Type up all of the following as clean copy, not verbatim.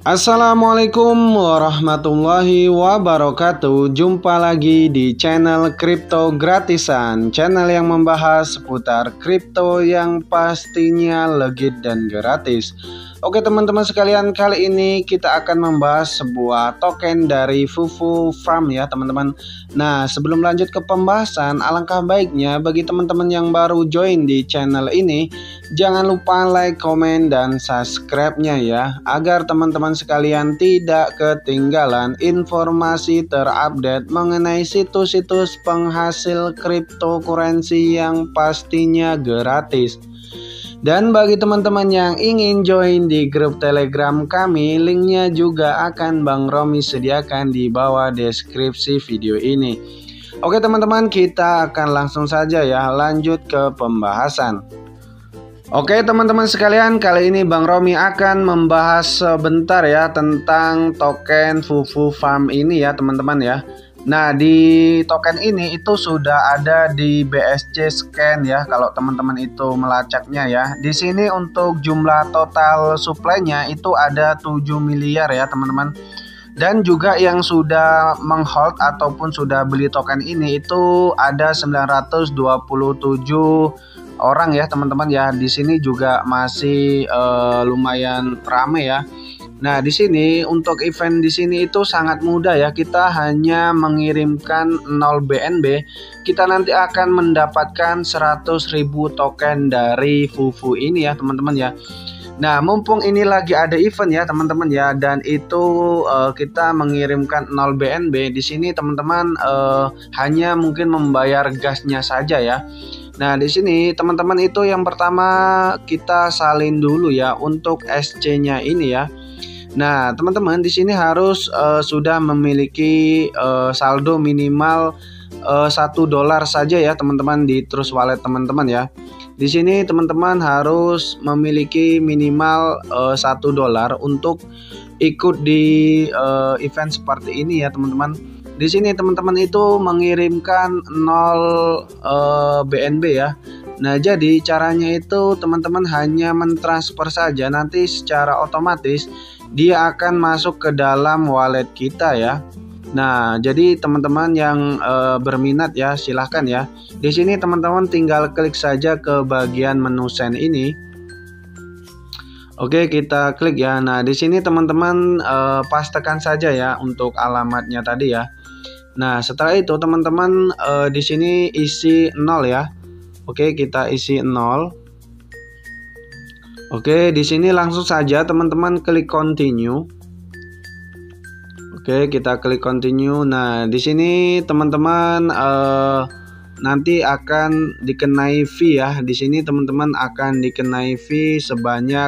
Assalamualaikum warahmatullahi wabarakatuh. Jumpa lagi di channel Kripto Gratisan, channel yang membahas seputar kripto yang pastinya legit dan gratis. Oke teman-teman sekalian, kali ini kita akan membahas sebuah token dari Fufu Farm ya teman-teman. Nah, sebelum lanjut ke pembahasan, alangkah baiknya bagi teman-teman yang baru join di channel ini, jangan lupa like, komen, dan subscribe-nya ya, agar teman-teman sekalian tidak ketinggalan informasi terupdate mengenai situs-situs penghasil cryptocurrency yang pastinya gratis. Dan bagi teman-teman yang ingin join di grup Telegram kami, linknya juga akan Bang Romi sediakan di bawah deskripsi video ini. Oke teman-teman, kita akan langsung saja ya lanjut ke pembahasan. Oke teman-teman sekalian, kali ini Bang Romi akan membahas sebentar ya tentang token Fufu Farm ini ya teman-teman ya. Nah, di token ini itu sudah ada di BSC Scan ya kalau teman-teman itu melacaknya ya. Di sini untuk jumlah total supply-nya itu ada 7 miliar ya teman-teman. Dan juga yang sudah menghold ataupun sudah beli token ini itu ada 927 orang ya teman-teman ya. Di sini juga masih lumayan ramai ya. Nah, di sini untuk event di sini itu sangat mudah ya. Kita hanya mengirimkan 0 BNB, kita nanti akan mendapatkan 100.000 token dari Fufu ini ya teman-teman ya. Nah, mumpung ini lagi ada event ya teman-teman ya, dan itu kita mengirimkan 0 BNB. Di sini teman-teman hanya mungkin membayar gasnya saja ya. Nah, di sini teman-teman itu yang pertama kita salin dulu ya untuk SC-nya ini ya. Nah, teman-teman di sini harus sudah memiliki saldo minimal $1 saja ya teman-teman di Trust Wallet teman-teman ya. Di sini teman-teman harus memiliki minimal $1 untuk ikut di event seperti ini ya teman-teman. Di sini teman-teman itu mengirimkan 0 BNB ya. Nah, jadi caranya itu teman-teman hanya mentransfer saja, nanti secara otomatis dia akan masuk ke dalam wallet kita ya. Nah, jadi teman-teman yang berminat ya silahkan ya. Di sini teman-teman tinggal klik saja ke bagian menu send ini. Oke, kita klik ya. Nah, di sini teman-teman pastekan saja ya untuk alamatnya tadi ya. Nah, setelah itu teman-teman di sini isi 0 ya. Oke, kita isi 0. Oke, di sini langsung saja teman-teman klik continue. Oke, kita klik continue. Nah, di sini teman-teman nanti akan dikenai fee ya. Di sini teman-teman akan dikenai fee sebanyak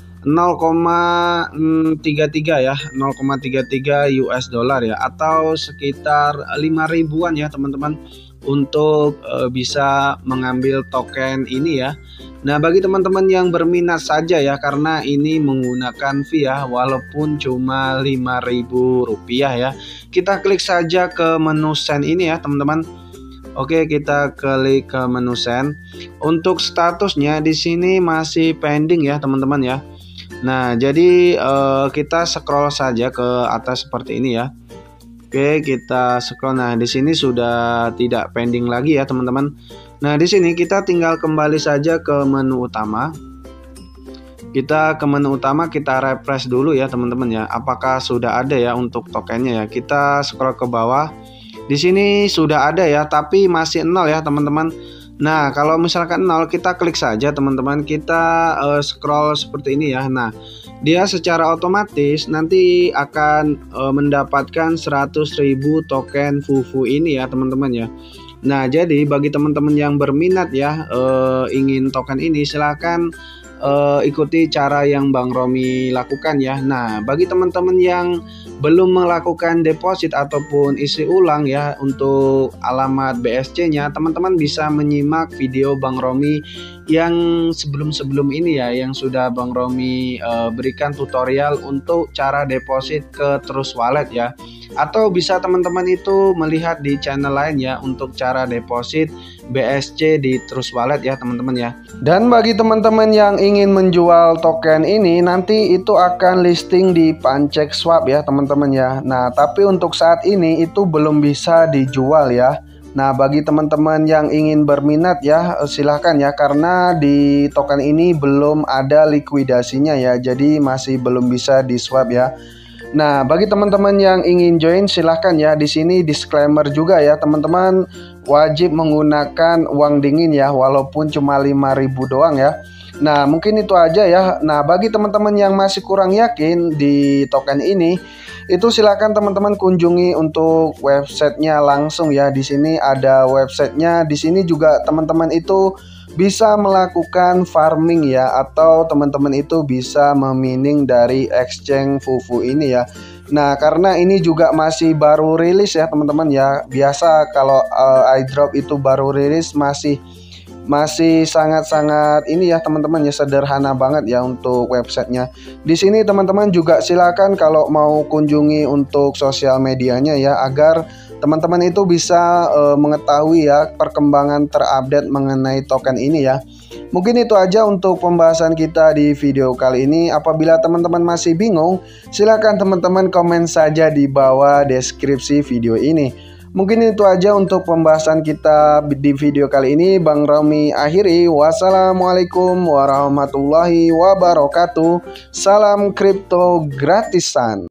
0,33 ya, 0,33 US dollar ya, atau sekitar 5 ribuan ya teman-teman untuk bisa mengambil token ini ya. Nah, bagi teman-teman yang berminat saja ya, karena ini menggunakan fee ya, walaupun cuma Rp5.000 ya, kita klik saja ke menu send ini ya teman-teman. Oke, kita klik ke menu send. Untuk statusnya di sini masih pending ya teman-teman ya. Nah, jadi kita scroll saja ke atas seperti ini ya. Oke, kita scroll. Nah, di sini sudah tidak pending lagi ya teman-teman. Nah, di sini kita tinggal kembali saja ke menu utama. Kita ke menu utama, kita refresh dulu ya teman-teman ya. Apakah sudah ada ya untuk tokennya ya? Kita scroll ke bawah. Di sini sudah ada ya, tapi masih 0 ya teman-teman. Nah, kalau misalkan 0, kita klik saja teman-teman. Kita scroll seperti ini ya. Nah, dia secara otomatis nanti akan mendapatkan 100.000 token Fufu ini ya teman-teman ya. Nah, jadi bagi teman-teman yang berminat ya ingin token ini, silahkan ikuti cara yang Bang Romi lakukan ya. Nah, bagi teman-teman yang belum melakukan deposit ataupun isi ulang ya untuk alamat BSC-nya, teman-teman bisa menyimak video Bang Romi yang sebelum-sebelum ini ya, yang sudah Bang Romi berikan tutorial untuk cara deposit ke Trust Wallet ya. Atau bisa teman-teman itu melihat di channel lain ya untuk cara deposit BSC di Trust Wallet ya teman-teman ya. Dan bagi teman-teman yang ingin menjual token ini, nanti itu akan listing di PancakeSwap ya teman-teman ya. Nah tapi untuk saat ini itu belum bisa dijual ya. Nah bagi teman-teman yang ingin berminat ya silahkan ya, karena di token ini belum ada likuidasinya ya, jadi masih belum bisa di swap ya. Nah bagi teman-teman yang ingin join silahkan ya, di sini disclaimer juga ya teman-teman, wajib menggunakan uang dingin ya, walaupun cuma 5.000 doang ya. Nah mungkin itu aja ya. Nah bagi teman-teman yang masih kurang yakin di token ini, itu silakan teman-teman kunjungi untuk websitenya langsung ya. Di sini ada websitenya. Di sini juga teman-teman itu bisa melakukan farming ya, atau teman-teman itu bisa memining dari exchange Fufu ini ya. Nah karena ini juga masih baru rilis ya teman-teman ya. Biasa kalau airdrop itu baru rilis masih sangat-sangat ini ya teman-teman ya, sederhana banget ya untuk websitenya. Di sini teman-teman juga silakan kalau mau kunjungi untuk sosial medianya ya, agar teman-teman itu bisa mengetahui ya perkembangan terupdate mengenai token ini ya. Mungkin itu aja untuk pembahasan kita di video kali ini. Apabila teman-teman masih bingung, silakan teman-teman komen saja di bawah deskripsi video ini. Mungkin itu aja untuk pembahasan kita di video kali ini. Bang Romi akhiri. Wassalamualaikum warahmatullahi wabarakatuh. Salam kripto gratisan.